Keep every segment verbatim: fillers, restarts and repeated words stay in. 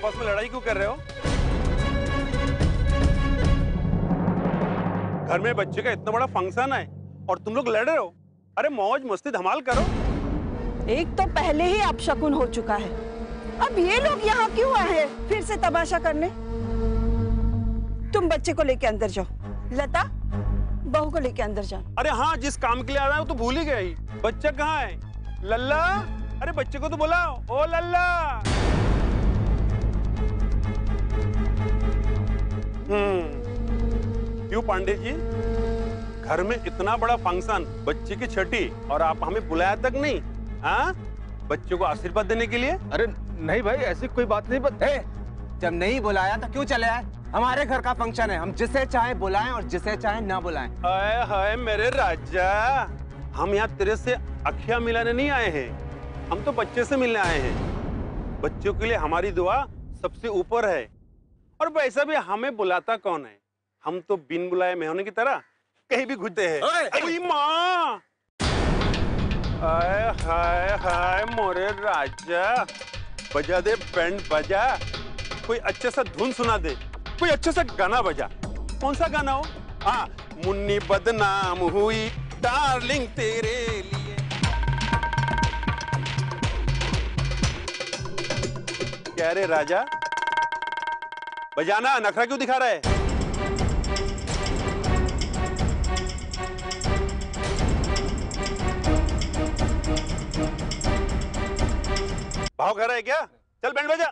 आपस में लड़ाई क्यों कर रहे हो? घर में बच्चे का इतना बड़ा फंक्शन है और तुम लोग लड़ रहे हो? अरे मौज मस्ती धमाल करो। एक तो पहले ही अपशकुन हो चुका है, अब ये लोग यहाँ क्यों आए हैं फिर से तमाशा करने? तुम बच्चे को लेके अंदर जाओ। लता, बहू को लेके अंदर जाओ। अरे हाँ, जिस काम के लिए आ रहा है तो भूल ही गई। बच्चा कहाँ है? लल्ला, अरे बच्चे को तो बुलाओ। ओ लल्ला। हम्म क्यों पांडे जी, घर में इतना बड़ा फंक्शन, बच्चे की छठी, और आप हमें बुलाया तक नहीं? हाँ, बच्चे को आशीर्वाद देने के लिए? अरे नहीं भाई, ऐसी कोई बात नहीं। बस जब नहीं बुलाया तो क्यों चले आए? हमारे घर का फंक्शन है, हम जिसे चाहे बुलाएं और जिसे चाहे ना बुलाएं। हाय हाय मेरे राजा, हम यहाँ तेरे से अखियां मिलाने नहीं आए हैं, हम तो बच्चे से मिलने आए हैं। बच्चों के लिए हमारी दुआ सबसे ऊपर है। और वैसा भी हमें बुलाता कौन है? हम तो बिन बुलाए मेहमानों की तरह कहीं भी घुसते हैं। अरे माँ, हाय हाय हाय मोरे राजा, बजा दे बैंड बजा, कोई अच्छे सा धुन सुना दे, कोई अच्छे सा गाना बजा। कौन सा गाना हो? हाँ, मुन्नी बदनाम हुई डार्लिंग तेरे लिए। क्या रे राजा, बजाना, नखरा क्यों दिखा रहा है? भाव कर रहा है क्या? चल बैंड बजा।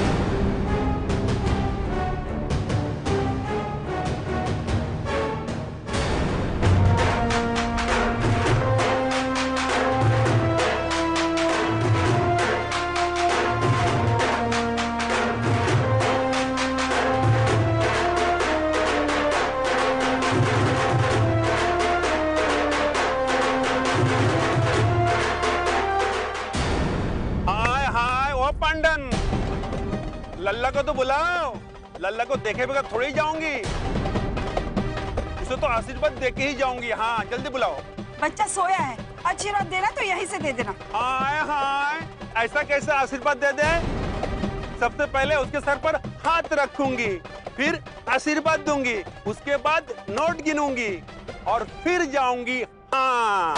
लल्ला को तो बुलाओ, लल्ला को देखे बगैर थोड़ी ही जाऊंगी, उसे तो आशीर्वाद देके ही जाऊंगी। हाँ जल्दी बुलाओ। बच्चा सोया है, आशीर्वाद देना तो यहीं से दे देना। हाय हाय, ऐसा कैसे आशीर्वाद दे दे? सबसे पहले उसके सर पर हाथ रखूंगी, फिर आशीर्वाद दूंगी, उसके बाद नोट गिनूंगी और फिर जाऊंगी। हाँ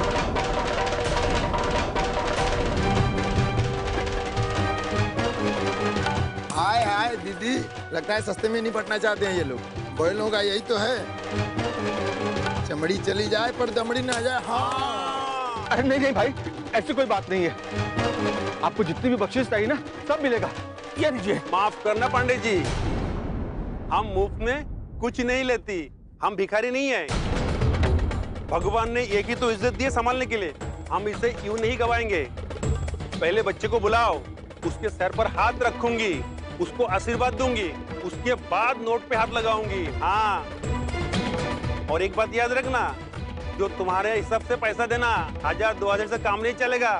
हाय हाय दीदी, लगता है सस्ते में निपटना चाहते हैं ये लोग। बैलों का यही तो है, चमड़ी चली जाए पर दमड़ी ना जाए। हाँ। अरे नहीं नहीं भाई, ऐसी कोई बात नहीं है। आपको जितनी भी बख्शिश चाहिए ना, सब मिलेगा। ये लीजिए। माफ करना पांडे जी, हम मुफ्त में कुछ नहीं लेती, हम भिखारी नहीं है। भगवान ने एक ही तो इज्जत दी है संभालने के लिए, हम इसे यूं नहीं गवाएंगे। पहले बच्चे को बुलाओ, उसके सर पर हाथ रखूंगी, उसको आशीर्वाद दूंगी, उसके बाद नोट पे हाथ लगाऊंगी। हाँ, और एक बात याद रखना, जो तुम्हारे हिसाब से पैसा देना, हजार दो हजार से काम नहीं चलेगा।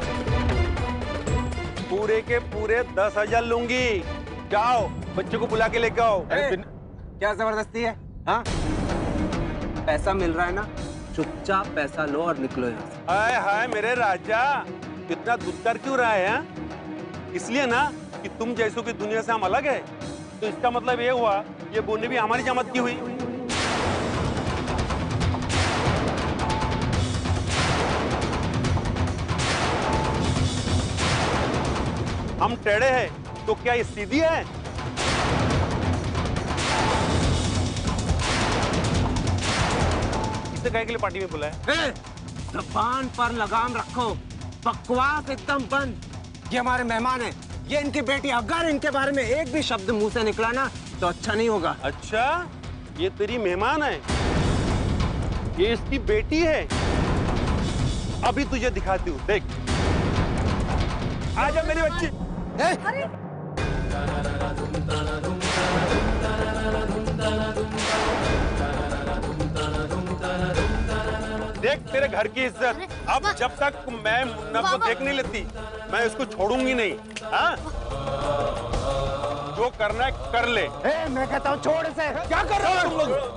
पूरे के पूरे दस हजार लूंगी। जाओ बच्चे को बुला के लेके आओ। क्या जबरदस्ती है? हाँ, पैसा मिल रहा है ना, चुपचाप पैसा लो और निकलो यहाँ से। हाय हाय मेरे राजा, इतना दुत्तर क्यों रहा है? हा? इसलिए ना कि तुम जैसों की दुनिया से हम अलग है, तो इसका मतलब ये हुआ ये बोनी भी हमारी जमात की हुई। हम टेढ़े हैं तो क्या ये सीधी है? इसे कहे के लिए पार्टी में बुलाया? ज़बान पर लगाम रखो, बकवास एकदम बंद। ये हमारे मेहमान हैं, ये इनकी बेटी। अगर इनके बारे में एक भी शब्द मुंह से निकला ना तो अच्छा नहीं होगा। अच्छा, ये तेरी मेहमान है, ये इसकी बेटी है। अभी तुझे दिखाती हूँ, देख। आजा मेरी बच्ची। अरे देख तेरे घर की इज्जत। अब जब तक मैं मुन्ना को देख नहीं लेती, मैं इसको छोड़ूंगी नहीं। हाँ, जो करना है कर ले। ए, मैं कहता हूँ छोड़ इसे। क्या कर रहे हो तुम लोग?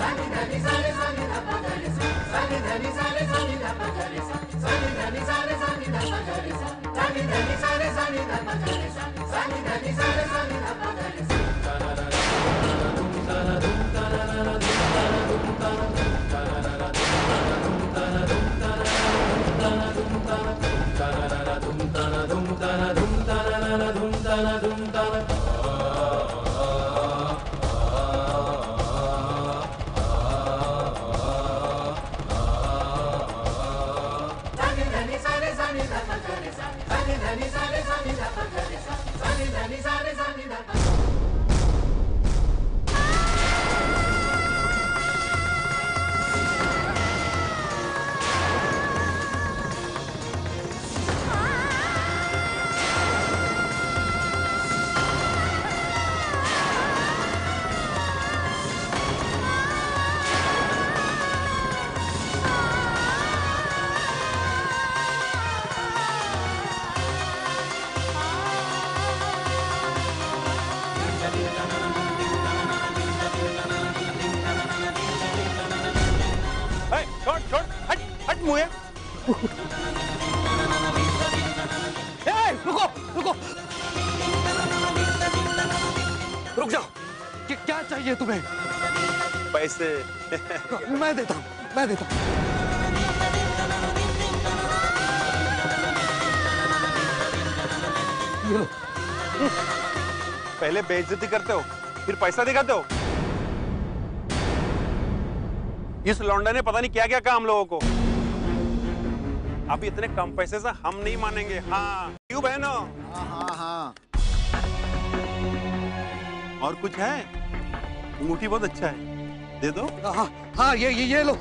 ए, छोड़ छोड़ हट हट मुझे। ए, रुको रुको रुक जाओ। कि, क्या चाहिए तुम्हें? पैसे। मैं देता हूँ मैं देता हूँ। ये लो। पहले बेइज्जती करते हो फिर पैसा दिखाते हो। इस लौंडे ने पता नहीं क्या क्या कहा हम लोगों को। अब इतने कम पैसे से हम नहीं मानेंगे। हाँ क्यों बहनों? हाँ हाँ हाँ। और कुछ है? अंगूठी बहुत अच्छा है, दे दो। हाँ हाँ ये ये ये लो।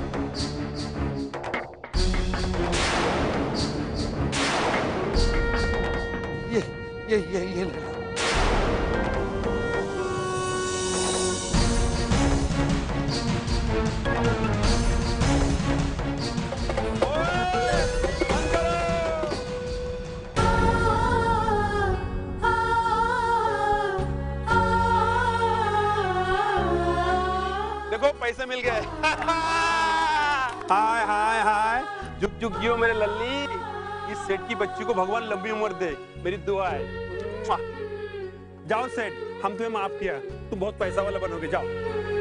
ये ये ये ये ले लो। देखो पैसे मिल गए। हाय हाय हाय, झुक झुक जियो मेरे लल्ली। इस सेठ की बच्ची को भगवान लंबी उम्र दे, मेरी दुआ है। जाओ सेठ, हम तुम्हें माफ किया, तुम बहुत पैसा वाला बनोगे, जाओ।